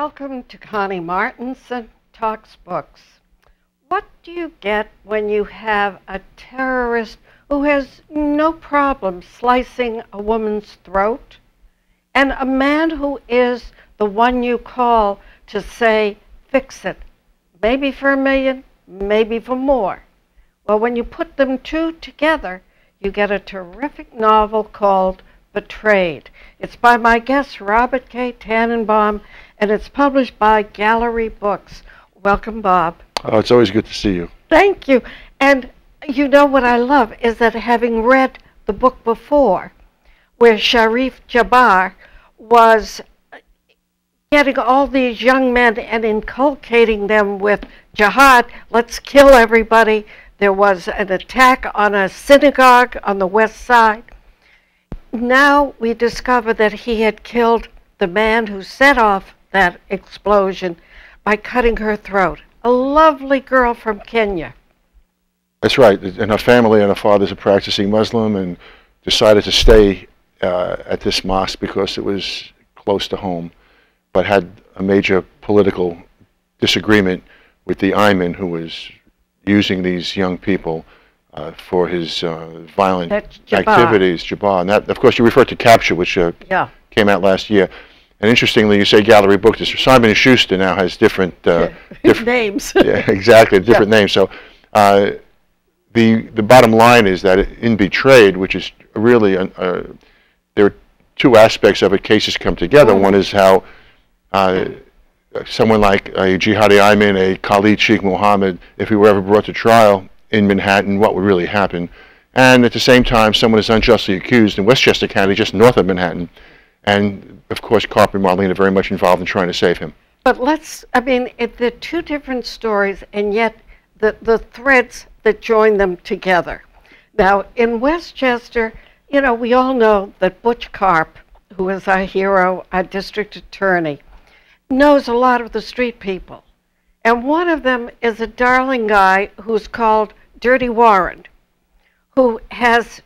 Welcome to Connie Martinson Talks Books. What do you get when you have a terrorist who has no problem slicing a woman's throat, and a man who is the one you call to say, fix it, maybe for $1 million, maybe for more? Well, when you put them two together, you get a terrific novel called Betrayed. It's by my guest, Robert K. Tannenbaum, and it's published by Gallery Books. Welcome, Bob. Oh, it's always good to see you. Thank you. And you know what I love is that having read the book before, where Sharif Jabbar was getting all these young men and inculcating them with jihad, let's kill everybody. There was an attack on a synagogue on the west side. Now we discover that he had killed the man who set off that explosion by cutting her throat. A lovely girl from Kenya. That's right. And her family and her father's a practicing Muslim and decided to stay at this mosque because it was close to home, but had a major political disagreement with the imam who was using these young people for his violent activities, Jabbar. And that, of course, you refer to Capture, which came out last year. And interestingly, you say Gallery Books. Simon & Schuster now has different names. Yeah, exactly, different names. So the bottom line is that in Betrayed, which is really, there are two aspects of it. Cases come together. One is how someone like a jihadi imam, a Khalid Sheikh Mohammed, if he were ever brought to trial in Manhattan, what would really happen? And at the same time, someone is unjustly accused in Westchester County, just north of Manhattan. And of course, Carper and Marlene are very much involved in trying to save him. But they're two different stories, and yet the threads that join them together. Now, in Westchester, you know, we all know that Butch Karp, who is our hero, our district attorney, knows a lot of the street people. And one of them is a darling guy who's called Dirty Warren, who has,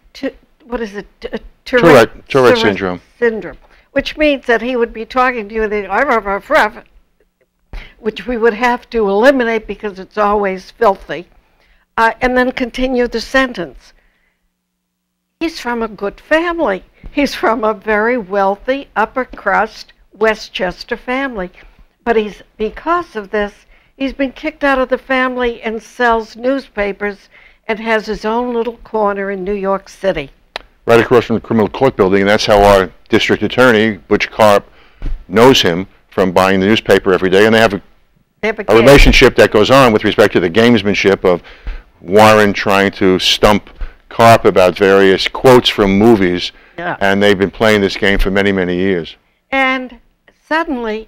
Tourette syndrome. Which means that he would be talking to you and which we would have to eliminate because it's always filthy, and then continue the sentence. He's from a good family. He's from a very wealthy, upper crust Westchester family. But because of this, he's been kicked out of the family and sells newspapers and has his own little corner in New York City. Right across from the criminal court building, and that's how our district attorney, Butch Karp, knows him from buying the newspaper every day, and they have a relationship that goes on with respect to the gamesmanship of Warren trying to stump Karp about various quotes from movies, and they've been playing this game for many, many years. And suddenly,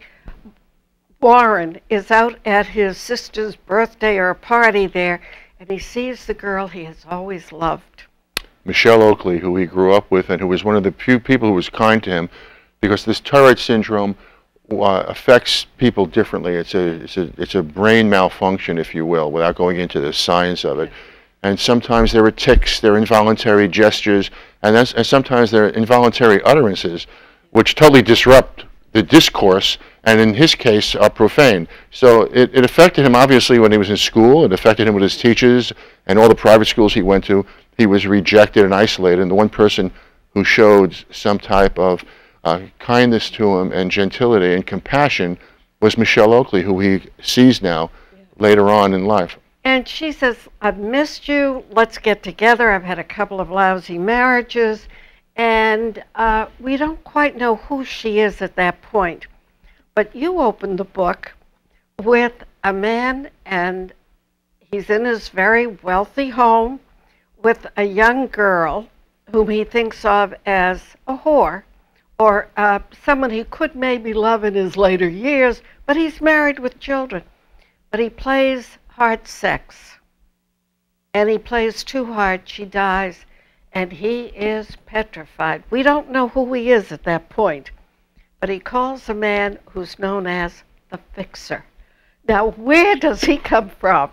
Warren is out at his sister's birthday or a party there, and he sees the girl he has always loved. Michelle Oakley, who he grew up with and who was one of the few people who was kind to him, because this Tourette syndrome affects people differently. It's a brain malfunction, if you will, without going into the science of it. And sometimes there are tics, there are involuntary gestures, and sometimes there are involuntary utterances, which totally disrupt the discourse, and in his case are profane. So it affected him obviously when he was in school. It affected him with his teachers and all the private schools he went to. He was rejected and isolated, and the one person who showed some type of kindness to him and gentility and compassion was Michelle Oakley, who he sees now later on in life. And she says, I've missed you, let's get together. I've had a couple of lousy marriages, and we don't quite know who she is at that point. But you open the book with a man, and he's in his very wealthy home with a young girl whom he thinks of as a whore, or someone he could maybe love in his later years, but he's married with children. But he plays hard sex, and he plays too hard, she dies, and he is petrified. We don't know who he is at that point, but he calls a man who's known as the Fixer. Now, where does he come from?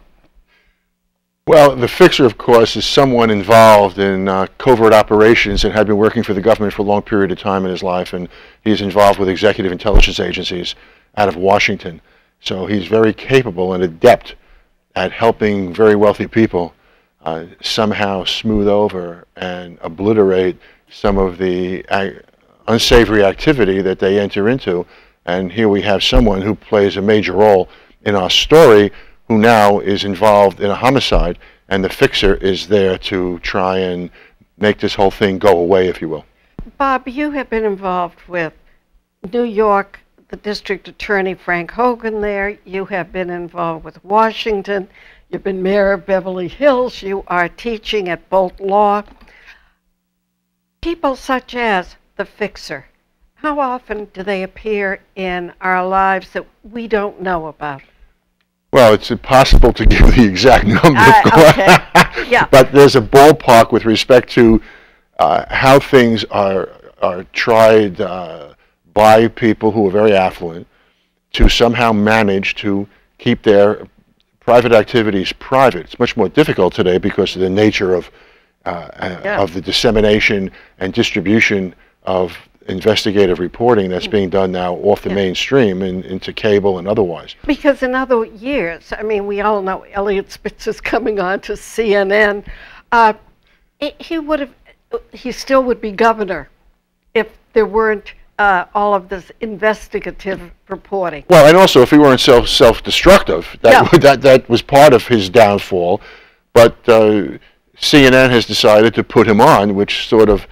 Well, the Fixer, of course, is someone involved in covert operations and had been working for the government for a long period of time in his life, and he's involved with executive intelligence agencies. out of Washington. So he's very capable and adept at helping very wealthy people somehow smooth over and obliterate some of the unsavory activity that they enter into. And here we have someone who plays a major role in our story who now is involved in a homicide, and the fixer is there to try and make this whole thing go away, if you will. Bob, you have been involved with New York, the District Attorney Frank Hogan there. You have been involved with Washington. You've been mayor of Beverly Hills. You are teaching at Bolt Law. People such as the fixer, how often do they appear in our lives that we don't know about? Well, it's impossible to give the exact number, of course. Okay. Yeah. But there's a ballpark with respect to how things are tried by people who are very affluent to somehow manage to keep their private activities private. It's much more difficult today because of the nature of the dissemination and distribution of investigative reporting that's being done now off the mainstream and into cable and otherwise. Because in other years, I mean, we all know Eliot Spitz is coming on to CNN. He still would be governor if there weren't all of this investigative reporting. Well, and also if he weren't self-destructive, that was part of his downfall. But CNN has decided to put him on, which sort of,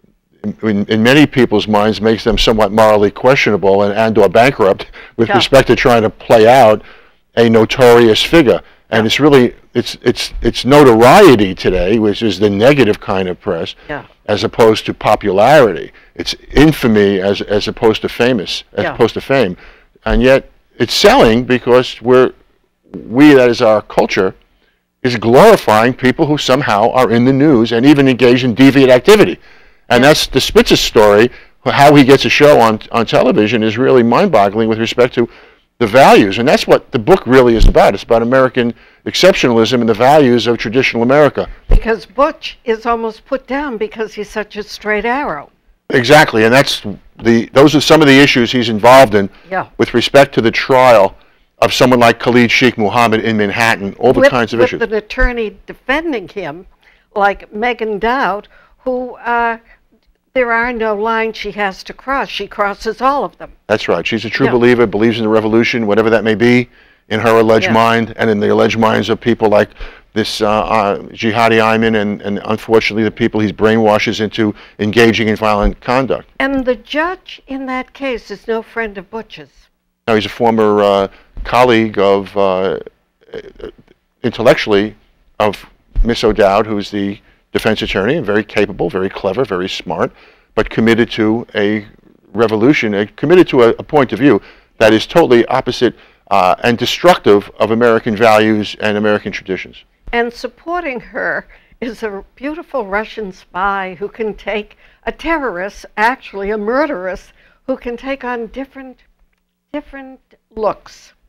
in many people's minds, makes them somewhat morally questionable and or bankrupt with respect to trying to play out a notorious figure. And it's really it's notoriety today, which is the negative kind of press, as opposed to popularity. It's infamy as opposed to famous, opposed to fame. And yet it's selling because that is our culture, is glorifying people who somehow are in the news and even engage in deviant activity. And that's the Spitz's story. How he gets a show on television is really mind-boggling with respect to the values. And that's what the book really is about. It's about American exceptionalism and the values of traditional America. Because Butch is almost put down because he's such a straight arrow. Exactly. And those are some of the issues he's involved in with respect to the trial of someone like Khalid Sheikh Mohammed in Manhattan, all the kinds of issues. With an attorney defending him, like Megan Dowd, who there are no lines she has to cross. She crosses all of them. That's right. She's a true believer, believes in the revolution, whatever that may be, in her alleged mind and in the alleged minds of people like this Jihadi Ayman and unfortunately the people he brainwashes into engaging in violent conduct. And the judge in that case is no friend of Butch's. No, he's a former colleague of, intellectually, of Miss O'Dowd, who's the defense attorney, and very capable, very clever, very smart, but committed to a revolution, committed to a point of view that is totally opposite and destructive of American values and American traditions. And supporting her is a beautiful Russian spy who can take a terrorist, actually a murderess, who can take on different looks.